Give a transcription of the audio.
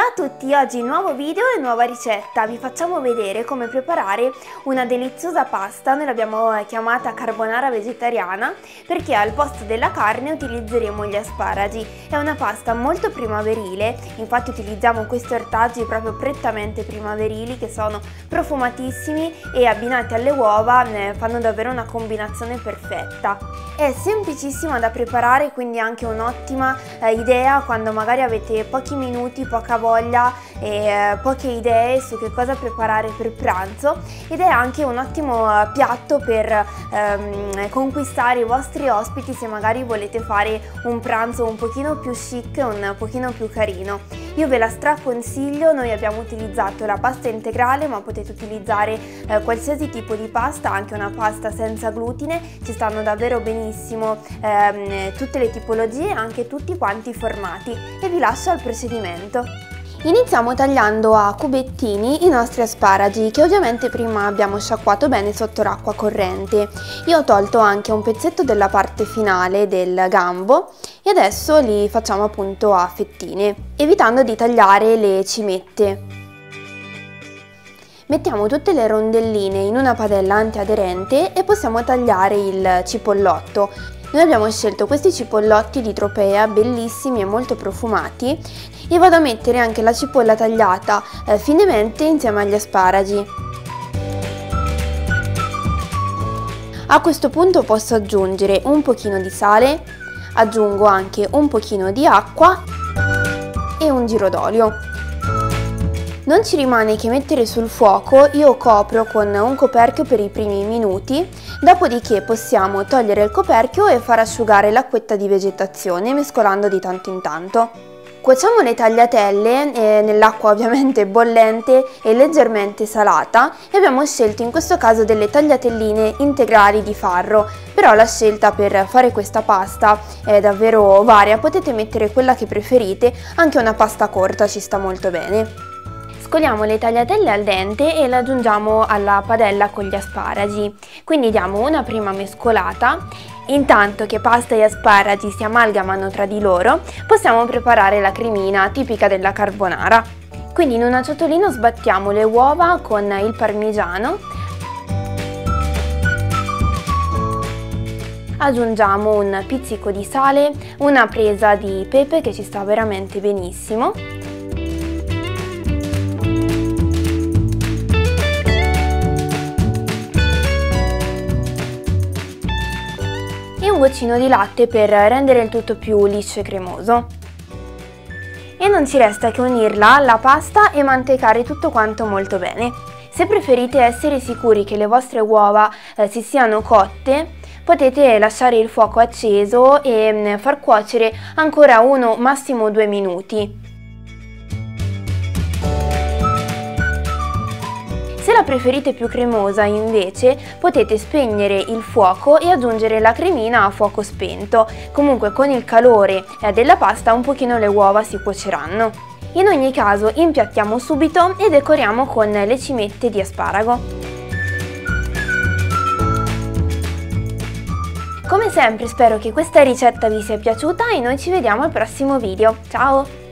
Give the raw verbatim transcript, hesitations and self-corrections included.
Ciao a tutti, oggi nuovo video e nuova ricetta. Vi facciamo vedere come preparare una deliziosa pasta. Noi l'abbiamo chiamata carbonara vegetariana perché al posto della carne utilizzeremo gli asparagi. È una pasta molto primaverile, infatti utilizziamo questi ortaggi proprio prettamente primaverili che sono profumatissimi e abbinati alle uova ne fanno davvero una combinazione perfetta. È semplicissima da preparare, quindi anche un'ottima eh, idea quando magari avete pochi minuti, poca voglia e eh, poche idee su che cosa preparare per pranzo, ed è anche un ottimo eh, piatto per ehm, conquistare i vostri ospiti se magari volete fare un pranzo un pochino più chic, un pochino più carino. Io ve la straconsiglio. Noi abbiamo utilizzato la pasta integrale, ma potete utilizzare eh, qualsiasi tipo di pasta, anche una pasta senza glutine, ci stanno davvero benissimo ehm, tutte le tipologie, anche tutti quanti i formati, e vi lascio al procedimento. Iniziamo tagliando a cubettini i nostri asparagi, che ovviamente prima abbiamo sciacquato bene sotto l'acqua corrente. Io ho tolto anche un pezzetto della parte finale del gambo e adesso li facciamo appunto a fettine, evitando di tagliare le cimette. Mettiamo tutte le rondelline in una padella antiaderente e possiamo tagliare il cipollotto. Noi abbiamo scelto questi cipollotti di Tropea, bellissimi e molto profumati, e vado a mettere anche la cipolla tagliata eh, finemente insieme agli asparagi. A questo punto posso aggiungere un pochino di sale, aggiungo anche un pochino di acqua e un giro d'olio. Non ci rimane che mettere sul fuoco. Io copro con un coperchio per i primi minuti, dopodiché possiamo togliere il coperchio e far asciugare l'acquetta di vegetazione mescolando di tanto in tanto. Cuociamo le tagliatelle eh, nell'acqua ovviamente bollente e leggermente salata, e abbiamo scelto in questo caso delle tagliatelline integrali di farro, però la scelta per fare questa pasta è davvero varia, potete mettere quella che preferite, anche una pasta corta ci sta molto bene. Scoliamo le tagliatelle al dente e le aggiungiamo alla padella con gli asparagi, quindi diamo una prima mescolata. Intanto che pasta e asparagi si amalgamano tra di loro, possiamo preparare la cremina tipica della carbonara. Quindi in una ciotolina sbattiamo le uova con il parmigiano, aggiungiamo un pizzico di sale, una presa di pepe che ci sta veramente benissimo, un goccino di latte per rendere il tutto più liscio e cremoso. E non ci resta che unirla alla pasta e mantecare tutto quanto molto bene. Se preferite essere sicuri che le vostre uova eh, si siano cotte, potete lasciare il fuoco acceso e mh, far cuocere ancora uno, massimo due minuti. Se la preferite più cremosa, invece, potete spegnere il fuoco e aggiungere la cremina a fuoco spento. Comunque con il calore della pasta un pochino le uova si cuoceranno. In ogni caso impiattiamo subito e decoriamo con le cimette di asparago. Come sempre spero che questa ricetta vi sia piaciuta e noi ci vediamo al prossimo video. Ciao!